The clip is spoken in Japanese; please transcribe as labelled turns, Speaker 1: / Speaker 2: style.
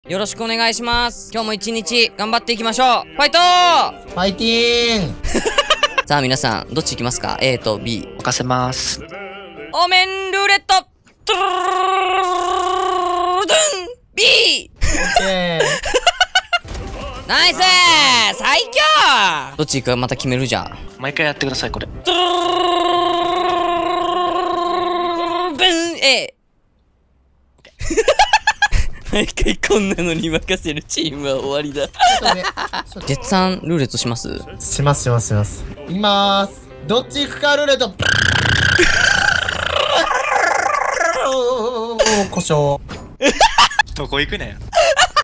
Speaker 1: よろしくお願いします。今日も一日頑張っていきましょう。ファイト
Speaker 2: ファイティーン
Speaker 1: さあ皆さん、どっち行きますか？ A と B。
Speaker 3: 任せます。
Speaker 1: お面ルーレットドゥルルルルルルルルン !B! ナイスー最強どっち行くかまた決めるじゃん。
Speaker 3: 毎回やってください、これ。
Speaker 1: ドゥルルルルルルルルン A! 毎回こんなのに任せるチームは終わりだ。月産ルーレットします？
Speaker 2: します。いきまーす。どっち行くかルーレット。故障。
Speaker 3: どこ行くねん。